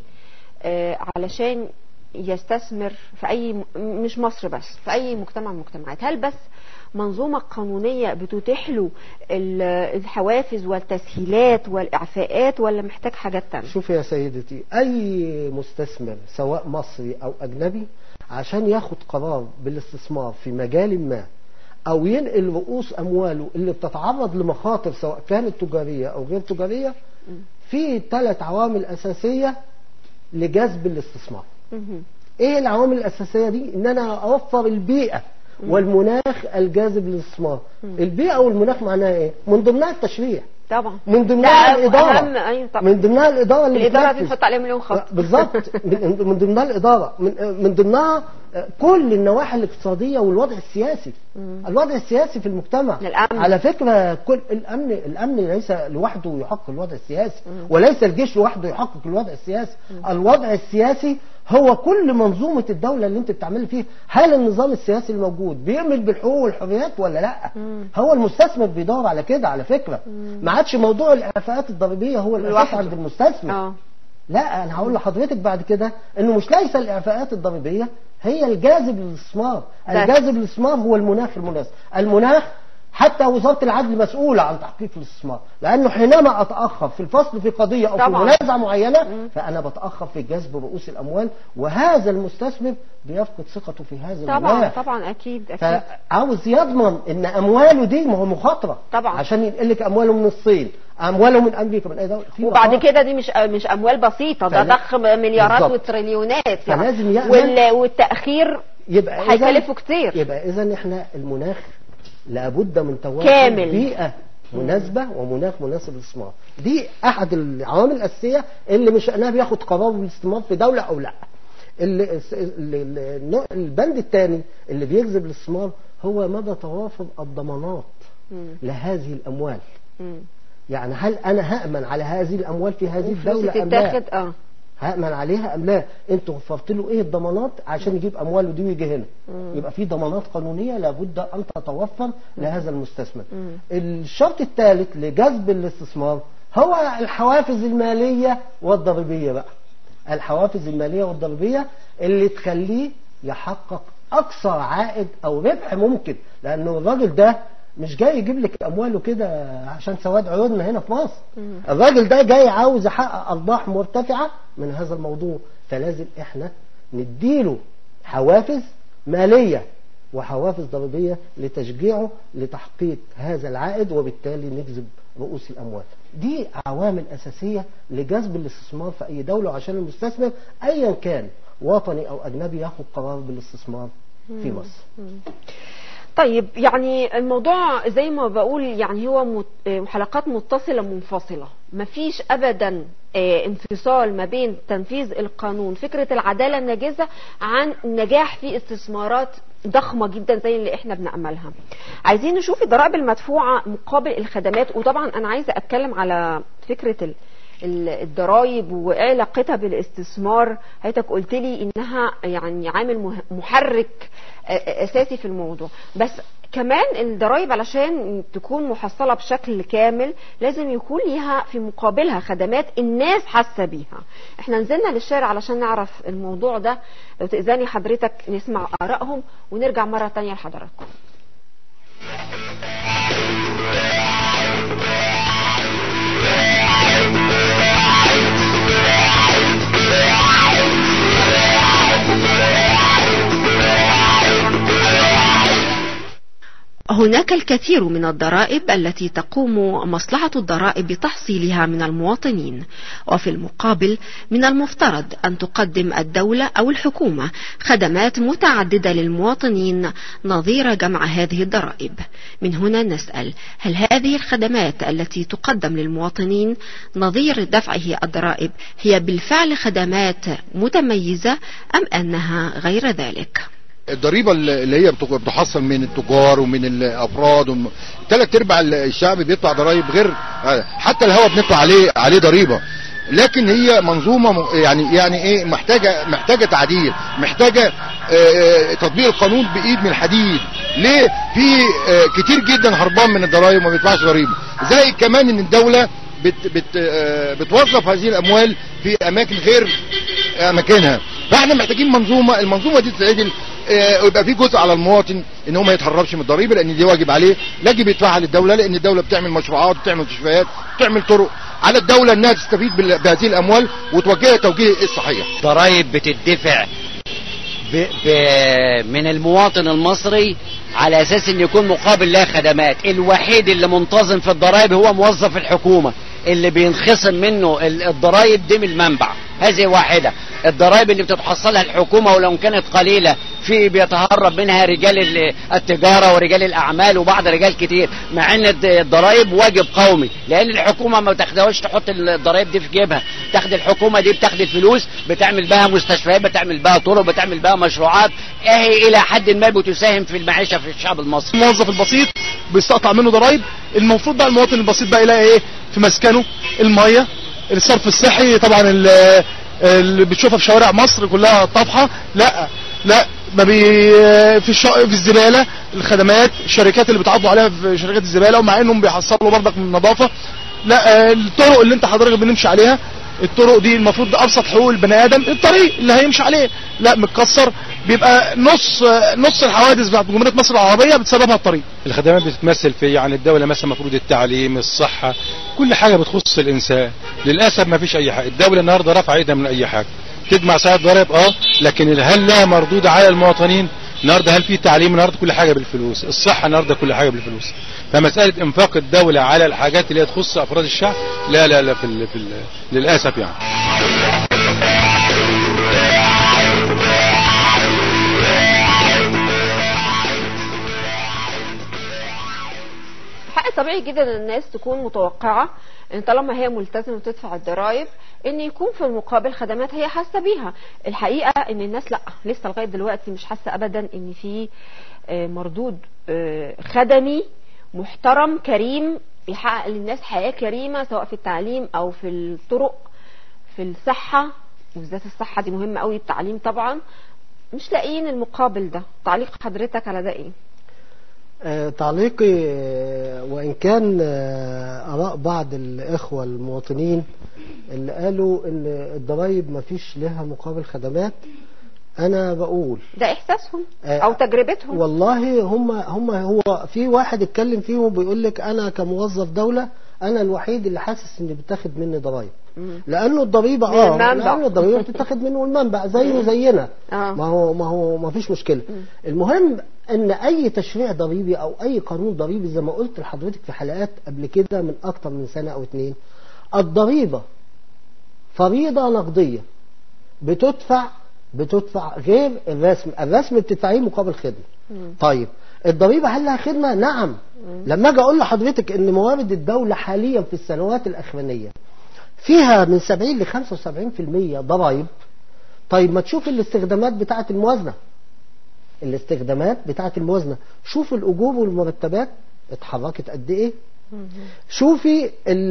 علشان يستثمر في أي مش مصر بس في أي مجتمع من المجتمعات؟ هل بس منظومة قانونية بتتيح له الحوافز والتسهيلات والإعفاءات ولا محتاج حاجات تانية؟ شوف يا سيدتي، أي مستثمر سواء مصري أو أجنبي عشان ياخد قرار بالاستثمار في مجال ما أو ينقل رؤوس أمواله اللي بتتعرض لمخاطر سواء كانت تجارية أو غير تجارية، في 3 عوامل أساسية لجذب الاستثمار. إيه العوامل الأساسية دي؟ إن أنا أوفر البيئة والمناخ الجاذب للاستثمار. البيئة والمناخ معناها ايه؟ من ضمنها التشريع طبعا، من ضمنها الإدارة. أيوة من ضمنها الإدارة اللي الإدارة دي بتحط عليها مليون خط بالظبط. من ضمنها الإدارة، من ضمنها كل النواحي الاقتصادية والوضع السياسي. الوضع السياسي في المجتمع الأمن. على فكرة كل الأمن ليس لوحده يحقق الوضع السياسي وليس الجيش لوحده يحقق الوضع السياسي. الوضع السياسي هو كل منظومة الدولة اللي انت بتعمل فيه. هل النظام السياسي الموجود بيعمل بالحقوق والحريات ولا لا؟ هو المستثمر بيدور على كده على فكرة. ما عادش موضوع الإعفاءات الضريبية هو الأساس عند المستثمر. لا، أنا هقول لحضرتك بعد كده إنه مش ليس الإعفاءات الضريبية هي الجاذب للاستثمار. الجاذب للاستثمار هو المناخ المناسب. المناخ حتى وزارة العدل مسؤولة عن تحقيق الاستثمار، لأنه حينما أتأخر في الفصل في قضية أو في منازعة معينة فأنا بتأخر في جذب رؤوس الأموال، وهذا المستثمر بيفقد ثقته في هذا المناخ. طبعا أكيد. فعاوز يضمن إن أمواله دي ما هو مخاطرة طبعا عشان ينقلك أمواله من الصين، أمواله من أمريكا، من أي دولة. وبعد كده دي مش أموال بسيطة، ده ضخ مليارات وتريليونات فلازم يعمل والتأخير يبقى هيكلفه كتير. يبقى إذا إحنا المناخ لابد من توافر كامل. بيئة مناسبة ومناخ مناسب للاستثمار. دي احد العوامل الاساسية اللي من شأنها بياخد قرار بالاستثمار في دولة او لا. البند الثاني اللي بيجذب الاستثمار هو مدى توافر الضمانات لهذه الاموال. يعني هل انا هأمن على هذه الاموال في هذه الدولة ام لا؟ هأمن عليها ام لا؟ انتوا وفرت له ايه الضمانات عشان يجيب امواله دي ويجي هنا؟ يبقى في ضمانات قانونية لابد ان تتوفر لهذا المستثمر. الشرط الثالث لجذب الاستثمار هو الحوافز المالية والضريبية بقى. الحوافز المالية والضريبية اللي تخليه يحقق اقصى عائد او ربح ممكن، لانه الراجل ده مش جاي يجيب لك امواله كده عشان سواد عيوننا هنا في مصر. الراجل ده جاي عاوز يحقق ارباح مرتفعة من هذا الموضوع، فلازم احنا نديله حوافز مالية وحوافز ضريبية لتشجيعه لتحقيق هذا العائد، وبالتالي نجذب رؤوس الاموال. دي عوامل اساسية لجذب الاستثمار في اي دولة، عشان المستثمر ايا كان وطني او اجنبي ياخد قرار بالاستثمار في مصر. طيب، يعني الموضوع زي ما بقول يعني هو حلقات متصلة منفصلة، مفيش أبدا انفصال ما بين تنفيذ القانون، فكرة العدالة الناجزة، عن النجاح في استثمارات ضخمة جدا زي اللي احنا بنعملها. عايزين نشوف الضرائب المدفوعة مقابل الخدمات، وطبعا أنا عايزة أتكلم على فكرة الضرائب وايه علاقتها بالاستثمار. حضرتك قلت لي انها يعني عامل محرك اساسي في الموضوع، بس كمان الضرائب علشان تكون محصلة بشكل كامل لازم يكون ليها في مقابلها خدمات الناس حاسة بيها. احنا نزلنا للشارع علشان نعرف الموضوع ده، لو تأذاني حضرتك نسمع آرائهم ونرجع مرة تانية لحضراتكم. هناك الكثير من الضرائب التي تقوم مصلحة الضرائب بتحصيلها من المواطنين، وفي المقابل من المفترض أن تقدم الدولة أو الحكومة خدمات متعددة للمواطنين نظير جمع هذه الضرائب. من هنا نسأل: هل هذه الخدمات التي تقدم للمواطنين نظير دفعه الضرائب هي بالفعل خدمات متميزة أم أنها غير ذلك؟ الضريبة اللي هي بتحصل من التجار ومن الافراد، 3/4 الشعب بيدفع ضرائب، غير حتى الهواء بندفع عليه ضريبة. لكن هي منظومة يعني ايه، محتاجة تعديل، محتاجة تطبيق القانون بايد من الحديد. ليه؟ في كتير جدا هربان من الضرائب وما بيدفعش ضريبة. زي كمان ان الدولة بتوظف هذه الاموال في اماكن غير اماكنها. فاحنا محتاجين المنظومة دي تتعدل، ويبقى في جزء على المواطن ان هو ما يتهربش من الضريبه، لان دي واجب عليه، يجب يدفعها للدوله، لان الدوله بتعمل مشروعات، بتعمل مستشفيات، بتعمل طرق. على الدوله انها تستفيد بهذه الاموال وتوجهها توجيه الصحيح. ضرائب بتدفع من المواطن المصري على اساس ان يكون مقابل لها خدمات. الوحيد اللي منتظم في الضرائب هو موظف الحكومة، اللي بينخصم منه الضرائب دي من المنبع. هذه واحدة. الضرائب اللي بتتحصلها الحكومة ولو كانت قليلة في بيتهرب منها رجال التجارة ورجال الأعمال وبعض رجال كتير، مع ان الضرائب واجب قومي، لان الحكومة ما بتاخدهاش تحط الضرائب دي في جيبها. تاخد الحكومة دي بتاخد الفلوس بتعمل بها مستشفيات، بتعمل بها طرق، بتعمل بها مشروعات، اهي الى حد ما بتساهم في المعيشة في الشعب المصري. الموظف البسيط بيستقطع منه ضرائب، المفروض بقى المواطن البسيط بقى يلاقي ايه في مسكنه؟ المية، الصرف الصحي، طبعا اللي بتشوفها في شوارع مصر كلها طافحه. لا ما في الزباله، الخدمات، الشركات اللي بتعضوا عليها في شركات الزباله، ومع انهم بيحصلوا برضك من النظافه. لا، الطرق اللي انت حضرتك بنمشي عليها، الطرق دي المفروض ده ابسط حقوق البني ادم، الطريق اللي هيمشي عليه لا متكسر، بيبقى نص الحوادث بتاعت جمهوريه مصر العربيه بتسببها الطريق. الخدمات بتتمثل في يعني الدوله مثلا مفروض التعليم، الصحه، كل حاجه بتخص الانسان. للاسف ما فيش اي حاجه. الدوله النهارده رافعه ايدها من اي حاجه، تجمع ساعات ضرائب لكن هل لها مردود على المواطنين؟ النهارده هل في تعليم؟ النهارده كل حاجه بالفلوس، الصحه النهارده كل حاجه بالفلوس. فمساله انفاق الدوله على الحاجات اللي هي تخص افراد الشعب لا للاسف يعني. طبيعي جدا ان الناس تكون متوقعه ان طالما هي ملتزمه وتدفع الضرائب ان يكون في المقابل خدمات هي حاسه بيها. الحقيقه ان الناس لا، لسه لغايه دلوقتي مش حاسه ابدا ان في مردود خدمي محترم كريم يحقق للناس حياه كريمه، سواء في التعليم او في الطرق، في الصحه، وبالذات الصحه دي مهمه قوي، التعليم طبعا. مش لاقيين المقابل ده. تعليق حضرتك على ده ايه؟ تعليقي وإن كان آراء بعض الإخوة المواطنين اللي قالوا إن الضرايب ما فيش لها مقابل خدمات، أنا بقول ده إحساسهم أو تجربتهم. والله هو في واحد اتكلم فيهم وبيقول لك أنا كموظف دولة أنا الوحيد اللي حاسس إن بتاخد مني ضرايب، لأنه الضريبة لأنه الضريبة بتتاخد منه المنبع زيه زينا. ما فيش مشكلة. المهم ان اي تشريع ضريبي او اي قانون ضريبي زي ما قلت لحضرتك في حلقات قبل كده من اكتر من سنة او 2، الضريبة فريضة نقدية بتدفع غير الرسم بتدفعيه مقابل خدمة. طيب الضريبة هل لها خدمة؟ نعم. لما اجي اقول لحضرتك ان موارد الدولة حاليا في السنوات الاخرانية فيها من 70 ل 75% ضرائب، طيب ما تشوف الاستخدامات بتاعة الموازنة. شوف الأجور والمرتبات اتحركت قد ايه. شوفي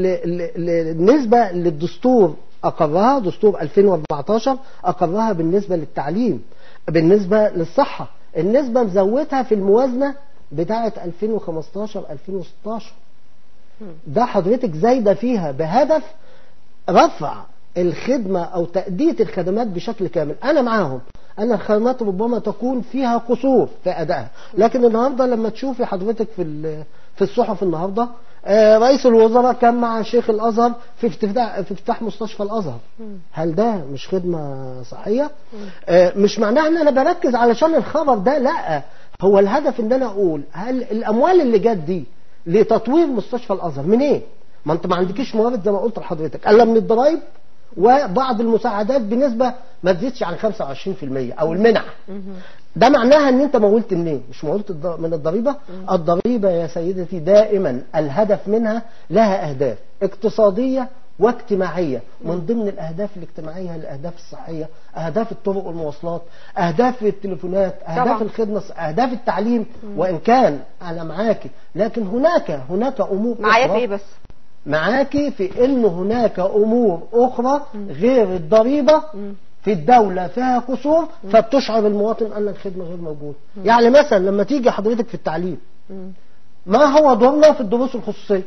النسبة للدستور أقرها، دستور 2014 أقرها بالنسبة للتعليم، بالنسبة للصحة النسبة مزودها في الموازنة بتاعة 2015-2016. ده حضرتك زايدة فيها بهدف رفع الخدمة أو تأدية الخدمات بشكل كامل. أنا معاهم، أن الخدمات ربما تكون فيها قصور في أدائها، لكن النهاردة لما تشوفي حضرتك في الصحف النهاردة رئيس الوزراء كان مع شيخ الأزهر في افتتاح مستشفى الأزهر. هل ده مش خدمة صحية؟ مش معناها أن أنا بركز علشان الخبر ده، لا، هو الهدف أن أنا أقول هل الأموال اللي جت دي لتطوير مستشفى الأزهر من إيه؟ ما أنت ما عندكيش موارد زي ما قلت لحضرتك إلا من الضرائب وبعض المساعدات بنسبة ما تزيدش عن 25% أو المنع. ده معناها ان انت مولت منين؟ مش مولت من الضريبة. الضريبة يا سيدتي دائما الهدف منها لها أهداف اقتصادية واجتماعية. من ضمن الأهداف الاجتماعية الأهداف الصحية، أهداف الطرق والمواصلات، أهداف التليفونات، أهداف الخدمة، أهداف التعليم. وإن كان أنا معاكي، لكن هناك أمور معايا في إيه بس؟ معاكي في إنه هناك أمور أخرى غير الضريبة في الدولة فيها قصور فبتشعر المواطن أن الخدمة غير موجودة. يعني مثلا لما تيجي حضرتك في التعليم، ما هو دورنا في الدروس الخصوصية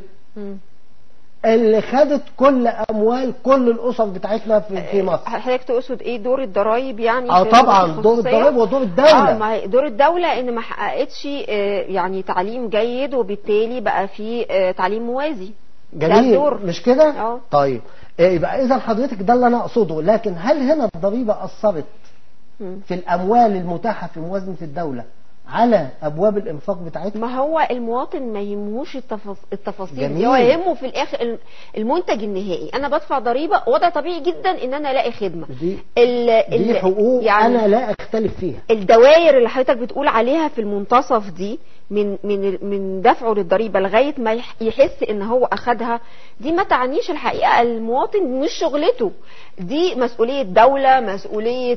اللي خدت كل أموال كل الأسر بتاعتنا في مصر؟ حضرتك تقصد إيه؟ دور الضرايب يعني؟ طبعا دور الضرايب ودور الدولة. ما دور الدولة إن ما حققتش يعني تعليم جيد، وبالتالي بقى في تعليم موازي. جميل، مش كده؟ طيب يبقى إذا حضرتك ده اللي أنا أقصده. لكن هل هنا الضريبة أثرت في الأموال المتاحة في موازنة الدولة على أبواب الإنفاق بتاعتها؟ ما هو المواطن ما يهموش التفاصيل دي، هو يهمه في الآخر المنتج النهائي. أنا بدفع ضريبة وده طبيعي جدا إن أنا ألاقي خدمة. دي حقوق يعني أنا لا أختلف فيها. الدوائر اللي حضرتك بتقول عليها في المنتصف دي من دفعه للضريبة لغاية ما يحس ان هو اخدها، دي ما تعنيش الحقيقة المواطن، مش شغلته دي، مسؤولية دولة، مسؤولية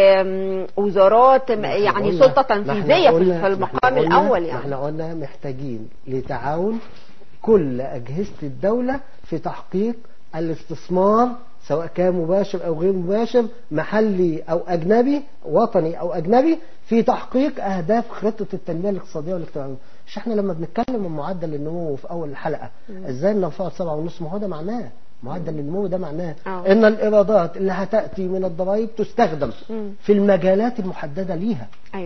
وزارات، يعني سلطة تنفيذية في المقام الاول. يعني احنا قلنا محتاجين لتعاون كل اجهزة الدولة في تحقيق الاستثمار، سواء كان مباشر او غير مباشر، محلي او اجنبي، وطني او اجنبي، في تحقيق اهداف خطة التنمية الاقتصادية والاجتماعية. مش احنا لما بنتكلم عن معدل النمو في اول الحلقة ازاي نرفعه 7.5، ما هو ده معناه معدل النمو، ده معناه ان الايرادات اللي هتأتي من الضرائب تستخدم في المجالات المحددة ليها. ايوه،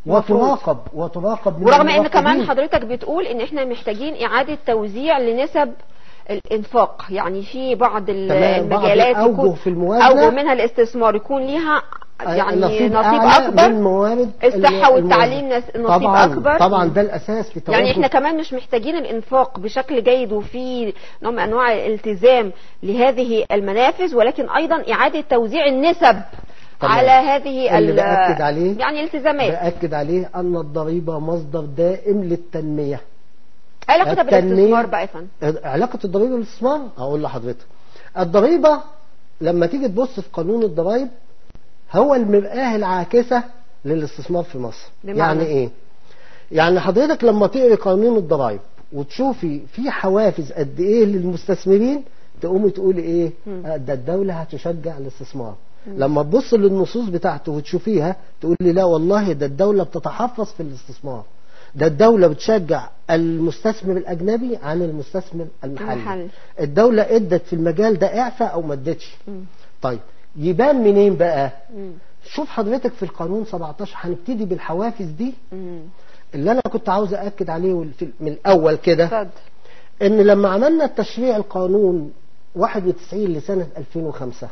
وتراقب ورغم ان كمان حضرتك بتقول ان احنا محتاجين اعادة توزيع لنسب الانفاق، يعني في بعض المجالات يكون في الموازنة اوجه منها الاستثمار يكون ليها يعني نصيب اكبر من موارد الصحة والتعليم، نصيب اكبر. طبعا ده الاساس في يعني احنا كمان مش محتاجين الانفاق بشكل جيد وفي نوع من انواع الالتزام لهذه المنافذ، ولكن ايضا اعادة توزيع النسب على هذه اللي بأكد عليه يعني الالتزامات. بأكد عليه ان الضريبة مصدر دائم للتنمية. علاقتها بالاستثمار بقى يا فندم؟ علاقة الضريبة بالاستثمار أقول لحضرتك. الضريبة لما تيجي تبص في قانون الضرائب هو المرآة العاكسة للاستثمار في مصر. يعني إيه؟ يعني حضرتك لما تقري قانون الضرائب وتشوفي في حوافز قد إيه للمستثمرين تقومي تقولي إيه؟ ده الدولة هتشجع الاستثمار. لما تبص للنصوص بتاعته وتشوفيها تقولي لا والله ده الدولة بتتحفظ في الاستثمار، ده الدولة بتشجع المستثمر الأجنبي عن المستثمر المحلي. الدولة ادت في المجال ده إعفاء أو ما ادتش. طيب يبان منين بقى؟ شوف حضرتك في القانون 17 هنبتدي بالحوافز دي اللي أنا كنت عاوز أأكد عليه من الأول كده، إن لما عملنا التشريع القانون 91 لسنة 2005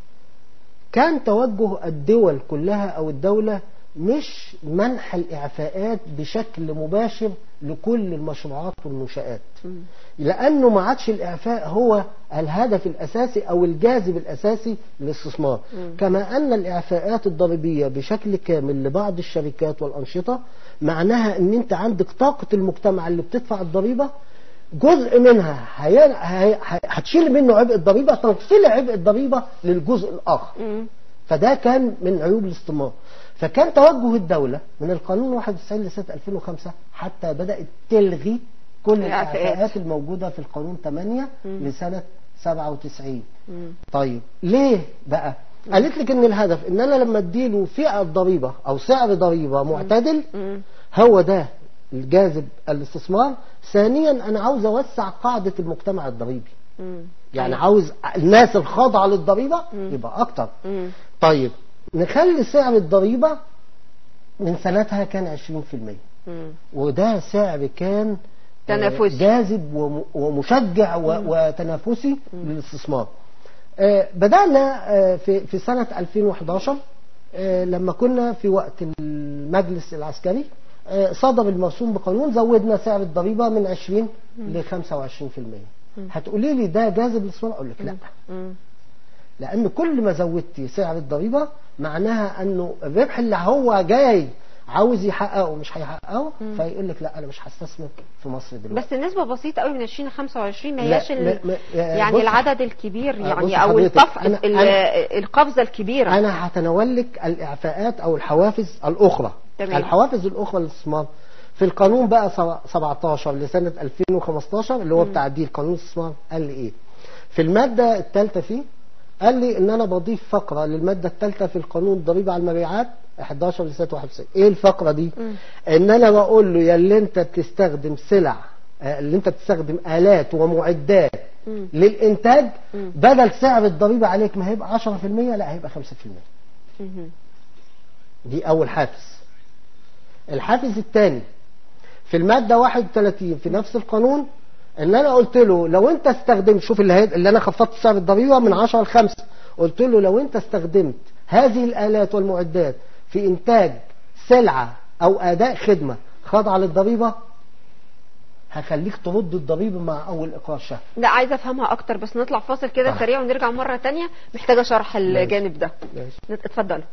كان توجه الدول كلها أو الدولة مش منح الإعفاءات بشكل مباشر لكل المشروعات والمنشآت، لأنه ما عادش الإعفاء هو الهدف الأساسي أو الجاذب الأساسي للاستثمار. كما أن الإعفاءات الضريبية بشكل كامل لبعض الشركات والأنشطة معناها أن أنت عندك طاقة المجتمع اللي بتدفع الضريبة جزء منها هتشيل منه عبء الضريبة، تنقل عبء الضريبة للجزء الآخر. فده كان من عيوب الاستثمار. فكان توجه الدولة من القانون 91 لسنة 2005 حتى بدأت تلغي كل الإعفاءات الموجودة في القانون 8 لسنة 97. طيب ليه بقى؟ قالت لك ان الهدف ان انا لما اديله فئة ضريبة او سعر ضريبة معتدل هو ده الجاذب الاستثمار. ثانيا انا عاوز اوسع قاعدة المجتمع الضريبي، يعني عاوز الناس الخاضعة للضريبة يبقى اكتر. طيب نخلي سعر الضريبة من سنتها كان 20%، وده سعر كان تنافسي جاذب ومشجع وتنافسي للاستثمار. بدأنا في سنة 2011 لما كنا في وقت المجلس العسكري صدر المرسوم بقانون زودنا سعر الضريبة من 20 ل 25%. هتقولي لي ده جاذب للاستثمار؟ أقول لك لا، لأن كل ما زودتي سعر الضريبة معناها أنه الربح اللي هو جاي عاوز يحققه مش هيحققه، فيقول لك لا أنا مش هستثمر في مصر دلوقتي. بس النسبة بسيطة قوي من 20 ل 25 ما هياش يعني العدد الكبير يعني أو القفزة الكبيرة. أنا هتناول لك الإعفاءات أو الحوافز الأخرى. الحوافز الأخرى للاستثمار في القانون بقى 17 لسنة 2015 اللي هو بتعديل قانون الاستثمار. قال لي إيه في المادة الثالثة فيه؟ قال لي ان انا بضيف فقرة للمادة الثالثة في القانون الضريبة على المبيعات 11 لسنة 91. ايه الفقرة دي؟ ان انا بقول له يا اللي انت بتستخدم سلع، اللي انت بتستخدم آلات ومعدات للإنتاج، بدل سعر الضريبة عليك ما هيبقى 10% لا هيبقى 5%. دي اول حافز. الحافز الثاني في المادة 31 في نفس القانون ان انا قلت له لو انت استخدمت، شوف اللي انا خفضت سعر الضريبه من 10 ل 5، قلت له لو انت استخدمت هذه الآلات والمعدات في انتاج سلعة او اداء خدمة خاضعة للضريبة هخليك ترد الضريبة مع اول اقرار شهري. لا عايزه افهمها اكتر، بس نطلع فاصل كده سريع ونرجع مرة تانية، محتاجة شرح الجانب ده. اتفضلوا.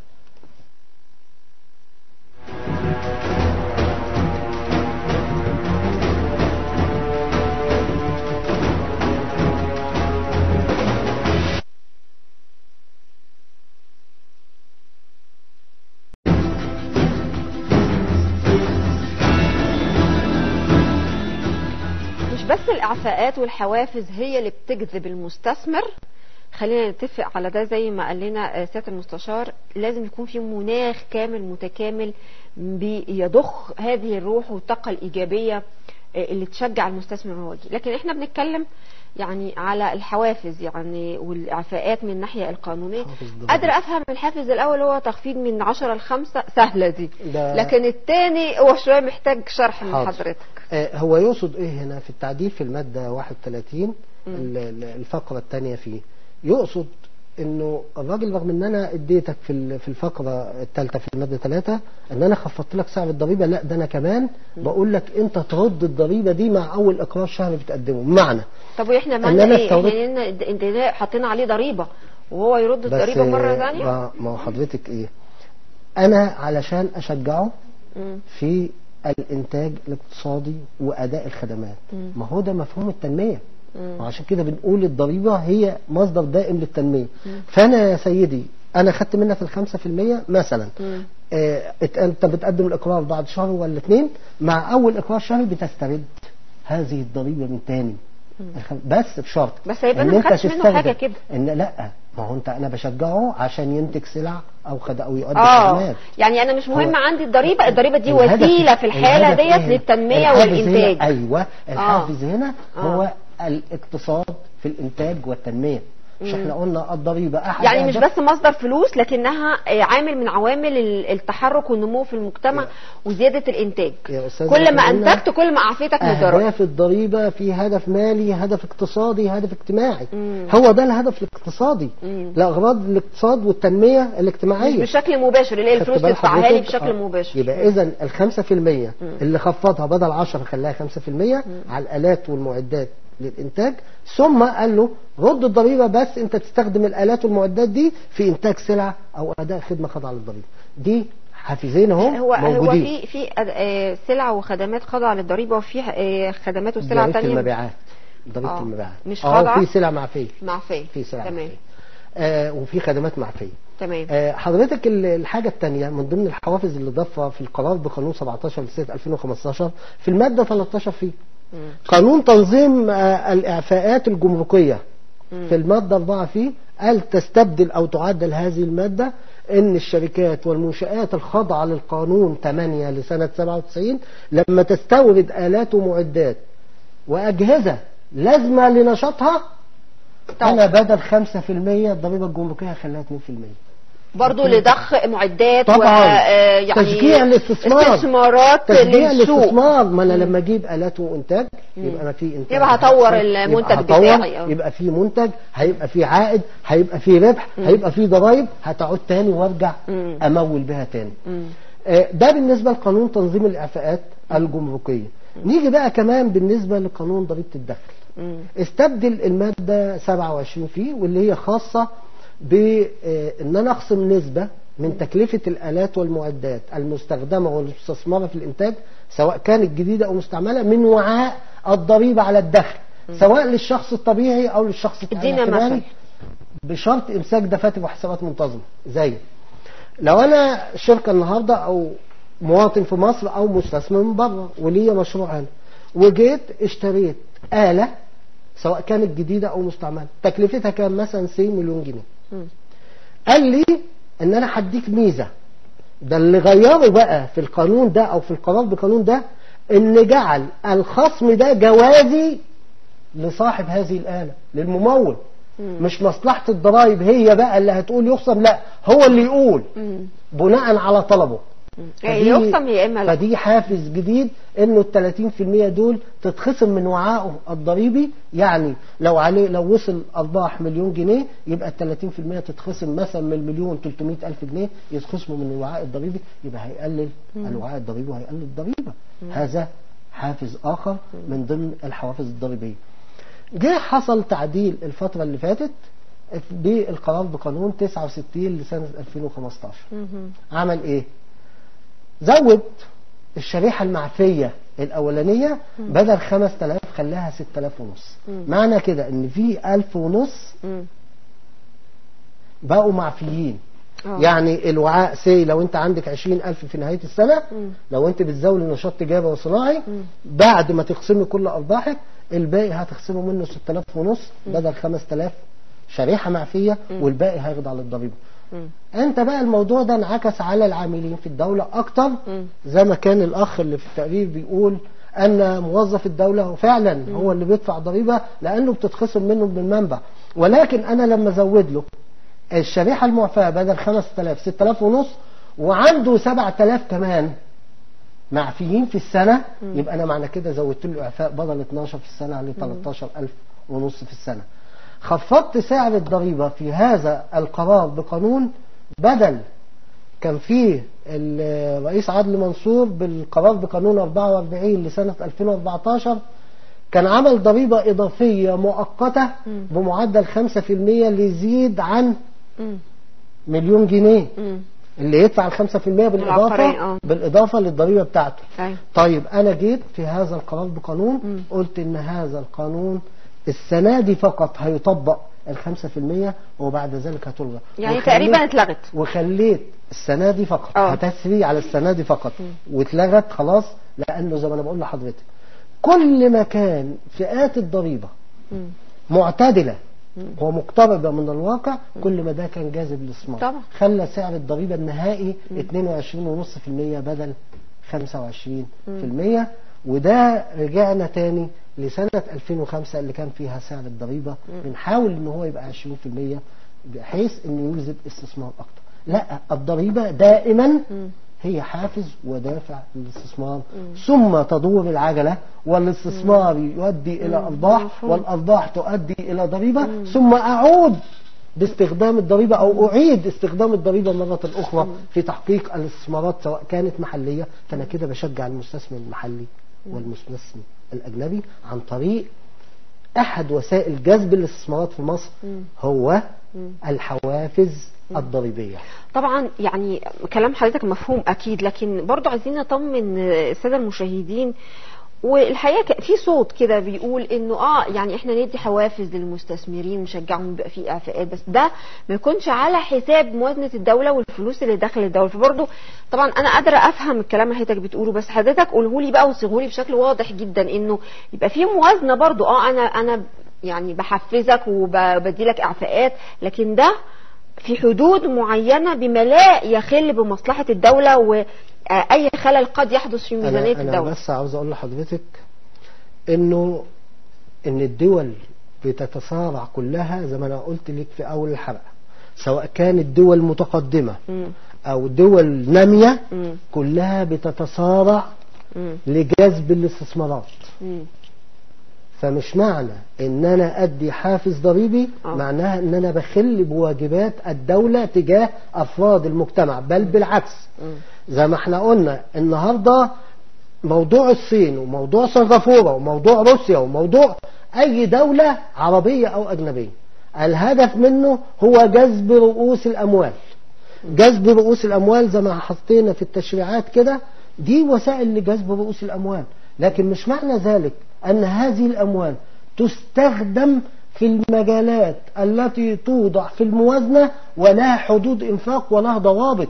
بس الإعفاءات والحوافز هي اللي بتجذب المستثمر. خلينا نتفق على ده زي ما قال لنا سيادة المستشار، لازم يكون في مناخ كامل متكامل بيضخ هذه الروح والطاقة الإيجابية اللي تشجع المستثمر هو يجي. لكن احنا بنتكلم يعني على الحوافز يعني والإعفاءات من الناحية القانونية. قادر أفهم الحافز الأول هو تخفيض من 10 ل 5 سهلة دي، لكن الثاني هو شوية محتاج شرح من حضرتك. هو يقصد إيه هنا في التعديل في المادة 31 الفقرة الثانية فيه؟ يقصد انه الراجل رغم ان انا اديتك في الفقره الثالثه في الماده 3 ان انا خفضت لك سعر الضريبه، لا ده انا كمان بقول لك انت ترد الضريبه دي مع اول اقرار شهري بتقدمه. بمعنى طب واحنا معنى ايه؟ يعني انت حاطين عليه ضريبه وهو يرد الضريبه مره ثانيه؟ ما هو حضرتك ايه، انا علشان اشجعه في الانتاج الاقتصادي واداء الخدمات. ما هو ده مفهوم التنمية. وعشان كده بنقول الضريبة هي مصدر دائم للتنمية. فانا يا سيدي انا خدت منك ال5% مثلا، انت بتقدم الاقرار بعد شهر ولا 2، مع اول اقرار شهري بتسترد هذه الضريبة من تاني، بس بشرط بس هيبقى انا ما خدتش منه حاجه كده. ان لا، ما هو انا بشجعه عشان ينتج سلع او يقدم خدمات. يعني انا مش مهم عندي الضريبه دي وسيله في الحاله ديت للتنميه والانتاج. ايوه الحافز هنا هو الاقتصاد في الانتاج والتنميه. مش احنا قلنا الضريبه احد يعني مش بس مصدر فلوس، لكنها عامل من عوامل التحرك والنمو في المجتمع وزياده الانتاج. كل ما انتجت كل ما اعفيتك من الضرائب. اهداف الضريبه في هدف مالي، هدف اقتصادي، هدف اجتماعي. هو ده الهدف الاقتصادي لاغراض الاقتصاد والتنميه الاجتماعيه، مش بشكل مباشر اللي هي الفلوس تدفعها لي بشكل مباشر. يبقى اذا ال5% اللي خفضها بدل 10 خلاها 5% على الالات والمعدات للإنتاج، ثم قال له رد الضريبة بس أنت تستخدم الآلات والمعدات دي في إنتاج سلع أو أداء خدمة خاضعة للضريبة. دي حافزين اهو موجودين. هو في سلع وخدمات خاضعة للضريبة، وفي خدمات وسلع ثانيه. ضريبة المبيعات، ضريبة المبيعات مش خاضعة. في سلع معفية، في سلع تمام. وفي خدمات معفية. تمام. حضرتك الحاجة الثانية من ضمن الحوافز اللي ضافها في القرار بقانون 17 لسنة 2015 في المادة 13 فيه قانون تنظيم الإعفاءات الجمركية. في المادة 4 فيه قال تستبدل أو تعدل هذه المادة إن الشركات والمنشآت الخاضعة للقانون 8 لسنة 97 لما تستورد آلات ومعدات وأجهزة لازمة لنشاطها، أنا بدل 5% الضريبة الجمركية خليها 2%. برضو لضخ معدات يعني تشجيع الاستثمار، استثمارات تشجيع الاستثمار. ما انا لما اجيب الات وانتاج يبقى انا في انتاج، يبقى هطور المنتج بتاعي، يبقى في منتج، هيبقى في عائد، هيبقى في ربح، هيبقى في ضرائب هتعود تاني وارجع امول بها تاني. ده بالنسبه لقانون تنظيم الاعفاءات الجمركيه. نيجي بقى كمان بالنسبه لقانون ضريبه الدخل. استبدل الماده 27 فيه واللي هي خاصه بأن أنا أخصم نسبة من تكلفة الآلات والمعدات المستخدمة والمستثمرة في الإنتاج سواء كانت جديدة أو مستعملة من وعاء الضريبة على الدخل، سواء للشخص الطبيعي أو للشخص الاعتباري، بشرط إمساك دفاتر وحسابات منتظمة. زي لو أنا شركة النهاردة أو مواطن في مصر أو مستثمر من بره وليا مشروع هنا، وجيت اشتريت آلة سواء كانت جديدة أو مستعملة تكلفتها كان مثلا 100 مليون جنيه، قال لي ان انا هديك ميزة. ده اللي غيره بقى في القانون ده او في القرار بقانون ده ان جعل الخصم ده جوازي لصاحب هذه الآلة، للممول. مش مصلحة الضرائب هي بقى اللي هتقول يخصم، لا هو اللي يقول بناء على طلبه. يخصم يا اما لا. فدي حافز جديد انه ال 30% دول تتخصم من وعائه الضريبي. يعني لو وصل ارباح مليون جنيه يبقى ال 30% تتخصم مثلا من 1,300,000 جنيه يتخصموا من الوعاء الضريبي، يبقى هيقلل الوعاء الضريبي وهيقلل الضريبه. هذا حافز اخر من ضمن الحوافز الضريبيه. جه حصل تعديل الفتره اللي فاتت بالقرار بقانون 69 لسنه 2015. عمل ايه؟ زود الشريحة المعفية الأولانية بدل 5000 خلاها 6500. معنى كده ان في 1500 بقوا معفيين. يعني الوعاء لو انت عندك 20,000 في نهاية السنة، لو انت بتزاول نشاط تجاري وصناعي بعد ما تقسمي كل أرباحك الباقي هتخصمه منه 6500 بدل 5000 شريحة معفية، والباقي هيخضع للضريبة. انت بقى الموضوع ده انعكس على العاملين في الدولة اكتر، زي ما كان الاخ اللي في التقرير بيقول ان موظف الدولة فعلا هو اللي بيدفع ضريبة لانه بتتخصم منه من المنبع، ولكن انا لما ازود له الشريحة المعفاة بدل 5000 6500 وعنده 7000 كمان معفيين في السنة، يبقى انا معنى كده زودت له اعفاء بدل 12 في السنة ل 13,500 في السنة. خفضت سعر الضريبة في هذا القرار بقانون، بدل كان فيه الرئيس عادل منصور بالقرار بقانون 44 لسنة 2014 كان عمل ضريبة إضافية مؤقتة بمعدل 5% اللي يزيد عن مليون جنيه. اللي يدفع ال 5% العقارية، بالاضافه للضريبه بتاعته. أيوة. طيب انا جيت في هذا القرار بقانون، قلت ان هذا القانون السنه دي فقط هيطبق ال 5% وبعد ذلك هتلغى، يعني تقريبا اتلغت، وخليت السنه دي فقط هتسري على السنه دي فقط واتلغت خلاص. لانه زي ما انا بقول لحضرتك كل ما كان فئات الضريبه معتدله ومقتربه من الواقع كل ما ده كان جاذب للاستثمار. طبعا خلى سعر الضريبه النهائي 22.5% بدل 25%. وده رجعنا تاني لسنة 2005 اللي كان فيها سعر الضريبة بنحاول ان هو يبقى 20% بحيث انه يجذب استثمار اكتر. لا، الضريبة دائما هي حافز ودافع للاستثمار، ثم تدور العجلة والاستثمار يؤدي الى ارباح والارباح تؤدي الى ضريبة، ثم اعود باستخدام الضريبة او اعيد استخدام الضريبة مرة اخرى في تحقيق الاستثمارات سواء كانت محلية. فانا كده بشجع المستثمر المحلي والمستثمر الاجنبي عن طريق احد وسائل جذب الاستثمارات في مصر هو الحوافز الضريبية. طبعا يعني كلام حضرتك مفهوم اكيد، لكن برضو عايزين نطمن السادة المشاهدين. والحقيقه في صوت كده بيقول انه يعني احنا ندي حوافز للمستثمرين نشجعهم يبقى في اعفاءات، بس ده ما يكونش على حساب موازنه الدوله والفلوس اللي داخل الدوله. فبرضه طبعا انا قادره افهم الكلام اللي حضرتك بتقوله، بس حضرتك قوله لي بقى وصيغه لي بشكل واضح جدا انه يبقى في موازنه برضه. انا يعني بحفزك وبدي لك اعفاءات، لكن ده في حدود معينه بما لا يخل بمصلحه الدوله واي خلل قد يحدث في ميزانيه الدوله. أنا بس عاوز اقول لحضرتك ان الدول بتتصارع كلها زي ما انا قلت لك في اول الحلقه، سواء كانت دول متقدمه او دول ناميه كلها بتتصارع لجذب الاستثمارات. فمش معنى ان انا ادي حافز ضريبي معناها ان انا بخل بواجبات الدولة تجاه افراد المجتمع، بل بالعكس. زي ما احنا قلنا النهاردة موضوع الصين وموضوع سنغافورة وموضوع روسيا وموضوع اي دولة عربية او اجنبية، الهدف منه هو جذب رؤوس الاموال. جذب رؤوس الاموال زي ما حطينا في التشريعات كده، دي وسائل لجذب رؤوس الاموال. لكن مش معنى ذلك أن هذه الأموال تستخدم في المجالات التي توضع في الموازنة ولها حدود إنفاق ولها ضوابط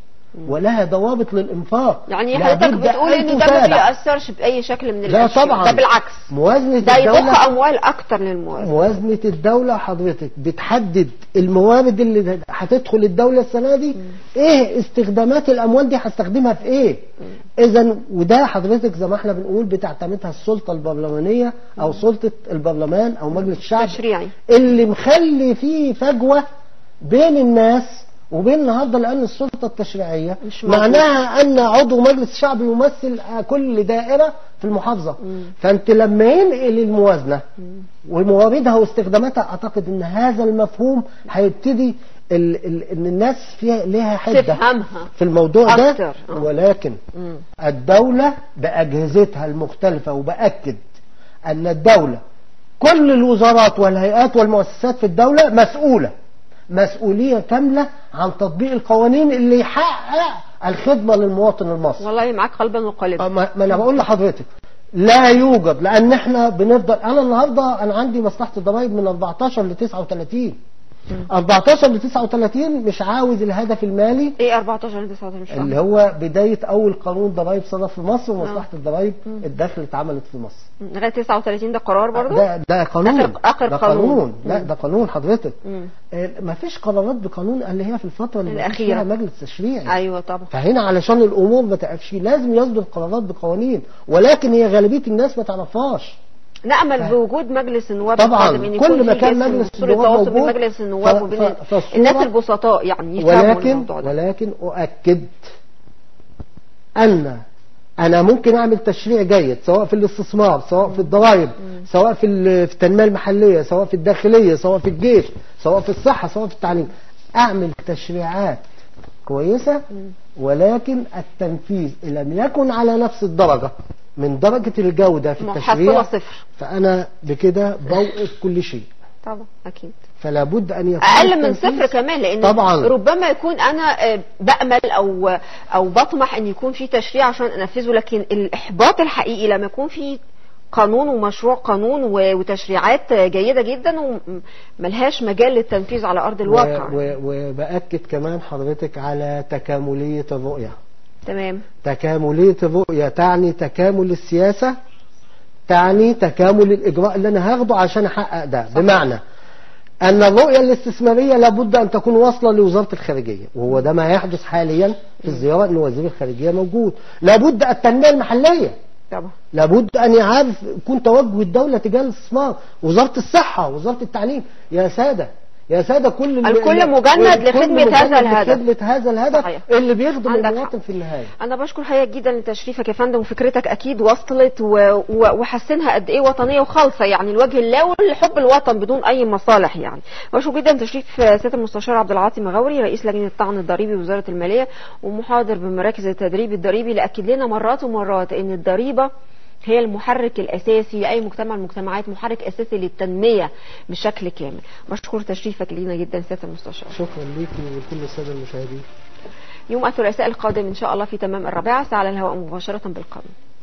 للإنفاق. يعني حضرتك بتقول إن ده ما بيأثرش بأي شكل من الأشياء؟ لا طبعا، ده بالعكس، موازنة ده يضخ أموال أكتر للموازنة. موازنة الدولة حضرتك بتحدد الموارد اللي هتدخل الدولة السنة دي، إيه استخدامات الأموال دي هستخدمها في إيه. إذن وده حضرتك زي ما احنا بنقول بتعتمدها السلطة البرلمانية أو سلطة البرلمان أو مجلس الشعب تشريعي، اللي مخلي فيه فجوة بين الناس وبين النهارده. لأن السلطة التشريعية معناها أن عضو مجلس الشعب يمثل كل دائرة في المحافظة. فأنت لما ينقل الموازنة ومواردها واستخداماتها، أعتقد أن هذا المفهوم هيبتدي ان الناس فيها ليها حده تفهمها في الموضوع ده أكتر. ولكن الدولة بأجهزتها المختلفة، وبأكد أن الدولة كل الوزارات والهيئات والمؤسسات في الدولة مسؤولية كاملة عن تطبيق القوانين اللي يحقق الخدمة للمواطن المصري. والله معاك قلبا وقالبا. ما أنا بقول لحضرتك لا يوجد، لأن احنا بنفضل. أنا النهاردة أنا عندي مصلحة الضرائب من 14 ل 39. 14 ل 39 مش عاوز الهدف المالي. ايه 14 ل 39 اللي هو بداية أول قانون ضرائب صدر في مصر ومصلحة الضرائب الدخل اللي اتعملت في مصر. لغاية 39 ده قرار برضو؟ ده قانون. آخر قانون. لا ده قانون حضرتك. ما فيش قرارات بقانون اللي هي في الفترة اللي الأخيرة فيها مجلس تشريعي. أيوة طبعا. فهنا علشان الأمور ما تقفش لازم يصدر قرارات بقوانين، ولكن هي غالبية الناس ما تعرفهاش. نأمل بوجود مجلس النواب طبعا كل ما كان مجلس النواب موجود بين مجلس النواب وبين الناس البسطاء يعني يفهموا الموضوع ده. ولكن أؤكد أن أنا ممكن أعمل تشريع جيد سواء في الاستثمار، سواء في الضرائب، سواء في التنمية المحلية، سواء في الداخلية، سواء في الجيش، سواء في الصحة، سواء في التعليم. أعمل تشريعات كويسة، ولكن التنفيذ إن لم يكن على نفس الدرجة من درجة الجودة في التشريع محصلة صفر، فأنا بكده بوقف كل شيء. طبعا اكيد. فلا بد ان يكون اقل من صفر كمان، لان طبعا ربما يكون انا بامل او بطمح ان يكون في تشريع عشان انفذه، لكن الاحباط الحقيقي لما يكون في قانون ومشروع قانون وتشريعات جيده جدا وملهاش مجال للتنفيذ على ارض الواقع. وباكد كمان حضرتك على تكامليه الرؤيه. تمام. تكامليه الرؤيه تعني تكامل السياسه، تعني تكامل الاجراء اللي انا هاخده عشان احقق ده. بمعنى ان الرؤيه الاستثماريه لابد ان تكون واصله لوزاره الخارجيه، وهو ده ما يحدث حاليا في الزياره، ان وزير الخارجيه موجود. لابد التنميه المحليه طبعا، لابد ان يعرف يكون توجه الدوله تجاه الاستثمار. وزاره الصحه، وزاره التعليم، يا ساده يا ساده، الكل مجند لخدمه هذا الهدف. لخدمه هذا الهدف صحيح. اللي بيخدم المواطن في النهايه. انا بشكر حضرتك جدا لتشريفك يا فندم، وفكرتك اكيد وصلت وحسنها قد ايه وطنيه وخالصه، يعني لوجه الله ولحب الوطن بدون اي مصالح. يعني بشكر جدا تشريف سياده المستشار عبد العاطي مغاوري، رئيس لجنه الطعن الضريبي بوزاره الماليه ومحاضر بمراكز التدريب الضريبي، اللي اكد لنا مرات ومرات ان الضريبه هي المحرك الأساسي لأي مجتمع من المجتمعات، محرك أساسي للتنمية بشكل كامل. بشكر تشريفك لينا جدا سيادة المستشار. شكرا ليكي ولكل السادة المشاهدين. يوم الثلاثاء القادم إن شاء الله في تمام 4 ساعة على الهواء مباشرة بالقانون.